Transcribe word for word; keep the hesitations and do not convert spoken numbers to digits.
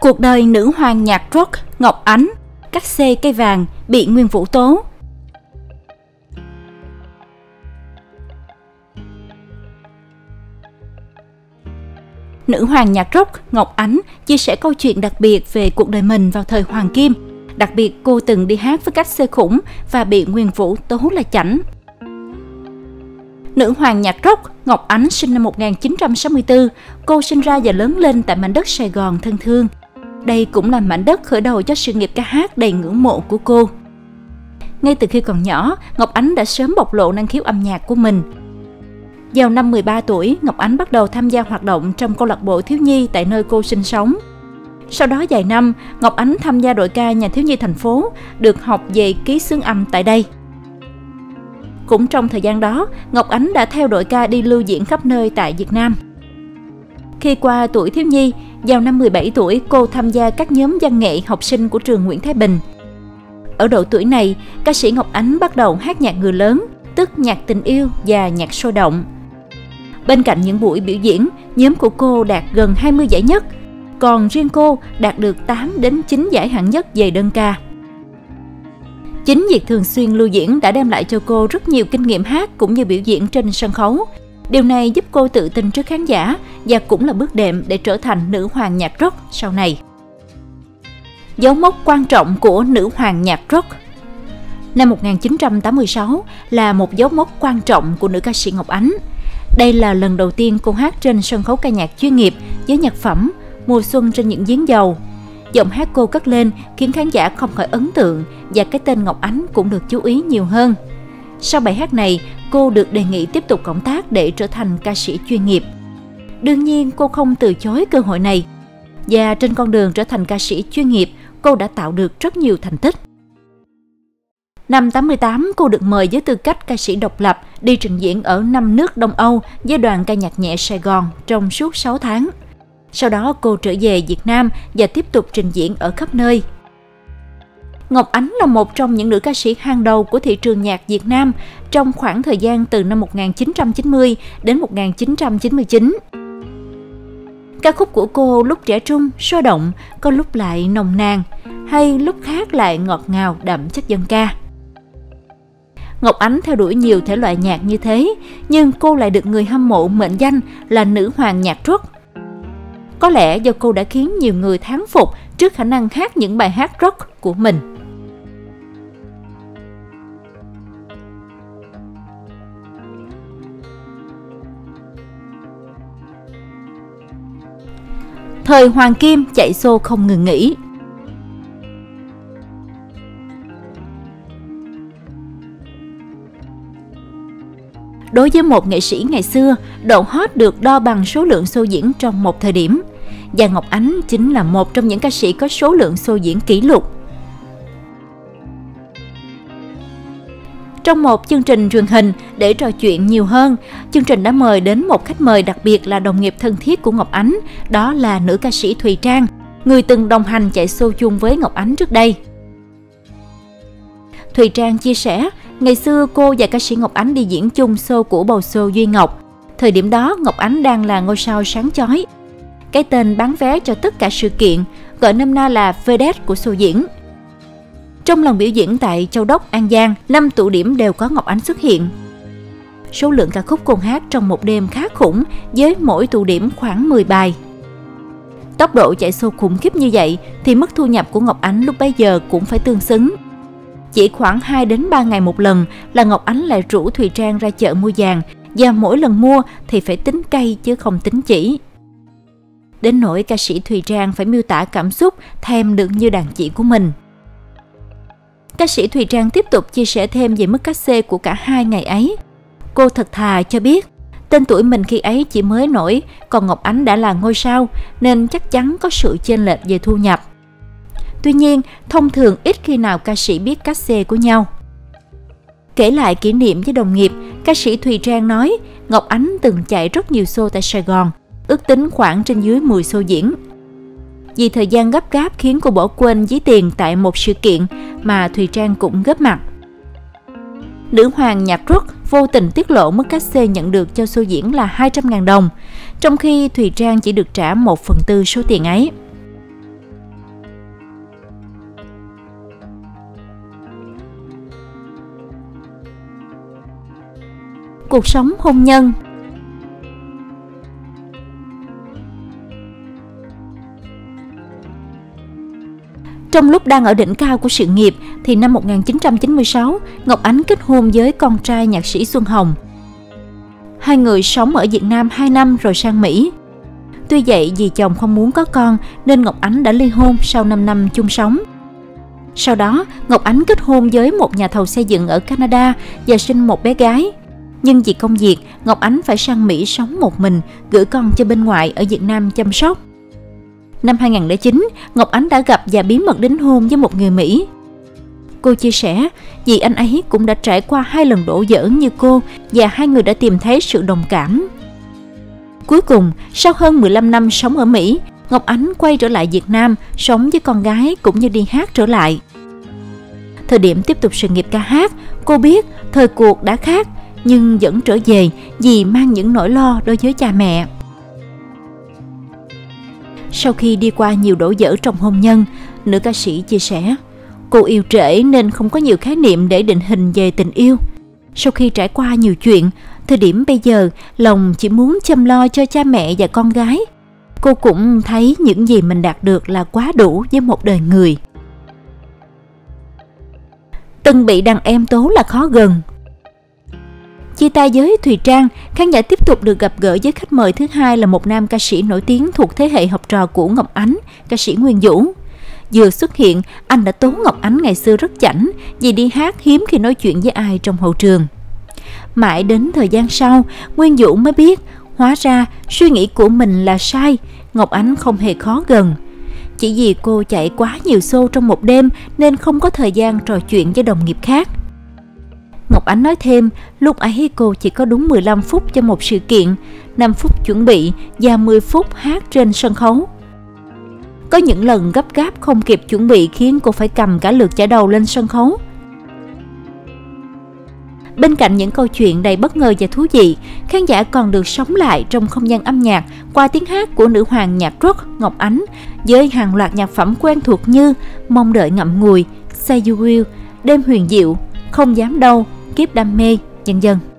Cuộc đời nữ hoàng nhạc rock Ngọc Ánh, cắt xê cây vàng bị Nguyên Vũ tố. Nữ hoàng nhạc rock Ngọc Ánh chia sẻ câu chuyện đặc biệt về cuộc đời mình vào thời Hoàng Kim. Đặc biệt, cô từng đi hát với cách xê khủng và bị Nguyên Vũ tố là chảnh. Nữ hoàng nhạc rock Ngọc Ánh sinh năm một nghìn chín trăm sáu mươi tư. Cô sinh ra và lớn lên tại mảnh đất Sài Gòn thân thương. Đây cũng là mảnh đất khởi đầu cho sự nghiệp ca hát đầy ngưỡng mộ của cô. Ngay từ khi còn nhỏ, Ngọc Ánh đã sớm bộc lộ năng khiếu âm nhạc của mình. Vào năm mười ba tuổi, Ngọc Ánh bắt đầu tham gia hoạt động trong câu lạc bộ thiếu nhi tại nơi cô sinh sống. Sau đó vài năm, Ngọc Ánh tham gia đội ca nhà thiếu nhi thành phố, được học về ký xướng âm tại đây. Cũng trong thời gian đó, Ngọc Ánh đã theo đội ca đi lưu diễn khắp nơi tại Việt Nam. Khi qua tuổi thiếu nhi, vào năm mười bảy tuổi, cô tham gia các nhóm văn nghệ học sinh của trường Nguyễn Thái Bình. Ở độ tuổi này, ca sĩ Ngọc Ánh bắt đầu hát nhạc người lớn, tức nhạc tình yêu và nhạc sôi động. Bên cạnh những buổi biểu diễn, nhóm của cô đạt gần hai mươi giải nhất, còn riêng cô đạt được tám đến chín giải hạng nhất về đơn ca. Chính việc thường xuyên lưu diễn đã đem lại cho cô rất nhiều kinh nghiệm hát cũng như biểu diễn trên sân khấu. Điều này giúp cô tự tin trước khán giả và cũng là bước đệm để trở thành nữ hoàng nhạc rock sau này. Dấu mốc quan trọng của nữ hoàng nhạc rock. Năm một nghìn chín trăm tám mươi sáu là một dấu mốc quan trọng của nữ ca sĩ Ngọc Ánh. Đây là lần đầu tiên cô hát trên sân khấu ca nhạc chuyên nghiệp với nhạc phẩm Mùa xuân trên những giếng dầu. Giọng hát cô cất lên khiến khán giả không khỏi ấn tượng và cái tên Ngọc Ánh cũng được chú ý nhiều hơn. Sau bài hát này, cô được đề nghị tiếp tục cộng tác để trở thành ca sĩ chuyên nghiệp. Đương nhiên, cô không từ chối cơ hội này. Và trên con đường trở thành ca sĩ chuyên nghiệp, cô đã tạo được rất nhiều thành tích. Năm tám mươi tám, cô được mời với tư cách ca sĩ độc lập đi trình diễn ở năm nước Đông Âu với đoàn ca nhạc nhẹ Sài Gòn trong suốt sáu tháng. Sau đó cô trở về Việt Nam và tiếp tục trình diễn ở khắp nơi. Ngọc Ánh là một trong những nữ ca sĩ hàng đầu của thị trường nhạc Việt Nam trong khoảng thời gian từ năm một nghìn chín trăm chín mươi đến một nghìn chín trăm chín mươi chín. Ca khúc của cô lúc trẻ trung, sôi động, có lúc lại nồng nàn, hay lúc khác lại ngọt ngào đậm chất dân ca. Ngọc Ánh theo đuổi nhiều thể loại nhạc như thế, nhưng cô lại được người hâm mộ mệnh danh là nữ hoàng nhạc rock. Có lẽ do cô đã khiến nhiều người thán phục trước khả năng hát những bài hát rock của mình. Thời Hoàng Kim chạy xô không ngừng nghỉ. Đối với một nghệ sĩ ngày xưa, độ hot được đo bằng số lượng show diễn trong một thời điểm. Và Ngọc Ánh chính là một trong những ca sĩ có số lượng show diễn kỷ lục. Trong một chương trình truyền hình, để trò chuyện nhiều hơn, chương trình đã mời đến một khách mời đặc biệt là đồng nghiệp thân thiết của Ngọc Ánh, đó là nữ ca sĩ Thùy Trang, người từng đồng hành chạy show chung với Ngọc Ánh trước đây. Thùy Trang chia sẻ, ngày xưa cô và ca sĩ Ngọc Ánh đi diễn chung show của bầu show Duy Ngọc. Thời điểm đó, Ngọc Ánh đang là ngôi sao sáng chói. Cái tên bán vé cho tất cả sự kiện, gọi nôm na là vedette của show diễn. Trong lần biểu diễn tại Châu Đốc, An Giang, năm tụ điểm đều có Ngọc Ánh xuất hiện. Số lượng ca khúc cô hát trong một đêm khá khủng, với mỗi tụ điểm khoảng mười bài. Tốc độ chạy show khủng khiếp như vậy thì mức thu nhập của Ngọc Ánh lúc bấy giờ cũng phải tương xứng. Chỉ khoảng hai đến ba ngày một lần là Ngọc Ánh lại rủ Thùy Trang ra chợ mua vàng, và mỗi lần mua thì phải tính cây chứ không tính chỉ. Đến nỗi ca sĩ Thùy Trang phải miêu tả cảm xúc thèm được như đàn chị của mình. Ca sĩ Thùy Trang tiếp tục chia sẻ thêm về mức cát xê của cả hai ngày ấy. Cô thật thà cho biết, tên tuổi mình khi ấy chỉ mới nổi, còn Ngọc Ánh đã là ngôi sao nên chắc chắn có sự chênh lệch về thu nhập. Tuy nhiên, thông thường ít khi nào ca sĩ biết cát xê của nhau. Kể lại kỷ niệm với đồng nghiệp, ca sĩ Thùy Trang nói Ngọc Ánh từng chạy rất nhiều show tại Sài Gòn, ước tính khoảng trên dưới mười show diễn. Vì thời gian gấp gáp khiến cô bỏ quên ví tiền tại một sự kiện mà Thùy Trang cũng góp mặt. Nữ hoàng nhạc rock vô tình tiết lộ mức cát xê nhận được cho show diễn là hai trăm nghìn đồng, trong khi Thùy Trang chỉ được trả một phần tư số tiền ấy. cuộc sống hôn nhân. Trong lúc đang ở đỉnh cao của sự nghiệp thì năm một nghìn chín trăm chín mươi sáu, Ngọc Ánh kết hôn với con trai nhạc sĩ Xuân Hồng. Hai người sống ở Việt Nam hai năm rồi sang Mỹ. Tuy vậy vì chồng không muốn có con nên Ngọc Ánh đã ly hôn sau năm năm chung sống. Sau đó, Ngọc Ánh kết hôn với một nhà thầu xây dựng ở Canada và sinh một bé gái. Nhưng vì công việc, Ngọc Ánh phải sang Mỹ sống một mình, gửi con cho bên ngoại ở Việt Nam chăm sóc. Năm hai nghìn không trăm lẻ chín, Ngọc Ánh đã gặp và bí mật đính hôn với một người Mỹ. Cô chia sẻ, vì anh ấy cũng đã trải qua hai lần đổ vỡ như cô và hai người đã tìm thấy sự đồng cảm. Cuối cùng, sau hơn mười lăm năm sống ở Mỹ, Ngọc Ánh quay trở lại Việt Nam, sống với con gái cũng như đi hát trở lại. Thời điểm tiếp tục sự nghiệp ca hát, cô biết thời cuộc đã khác nhưng vẫn trở về vì mang những nỗi lo đối với cha mẹ. Sau khi đi qua nhiều đổ vỡ trong hôn nhân, nữ ca sĩ chia sẻ, cô yêu trễ nên không có nhiều khái niệm để định hình về tình yêu. Sau khi trải qua nhiều chuyện, thời điểm bây giờ lòng chỉ muốn chăm lo cho cha mẹ và con gái. Cô cũng thấy những gì mình đạt được là quá đủ với một đời người. Từng bị đàn em tố là khó gần. Chia tay với Thùy Trang, khán giả tiếp tục được gặp gỡ với khách mời thứ hai là một nam ca sĩ nổi tiếng thuộc thế hệ học trò của Ngọc Ánh, ca sĩ Nguyên Vũ. Vừa xuất hiện, anh đã tố Ngọc Ánh ngày xưa rất chảnh vì đi hát hiếm khi nói chuyện với ai trong hậu trường. Mãi đến thời gian sau, Nguyên Vũ mới biết, hóa ra suy nghĩ của mình là sai, Ngọc Ánh không hề khó gần. Chỉ vì cô chạy quá nhiều show trong một đêm nên không có thời gian trò chuyện với đồng nghiệp khác. Ngọc Ánh nói thêm, lúc ấy cô chỉ có đúng mười lăm phút cho một sự kiện, năm phút chuẩn bị và mười phút hát trên sân khấu. Có những lần gấp gáp không kịp chuẩn bị khiến cô phải cầm cả lượt chải đầu lên sân khấu. Bên cạnh những câu chuyện đầy bất ngờ và thú vị, khán giả còn được sống lại trong không gian âm nhạc qua tiếng hát của nữ hoàng nhạc rock Ngọc Ánh với hàng loạt nhạc phẩm quen thuộc như Mong đợi ngậm ngùi, Say You Will, Đêm huyền diệu, Không dám đâu, Kiếp đam mê, vân vân.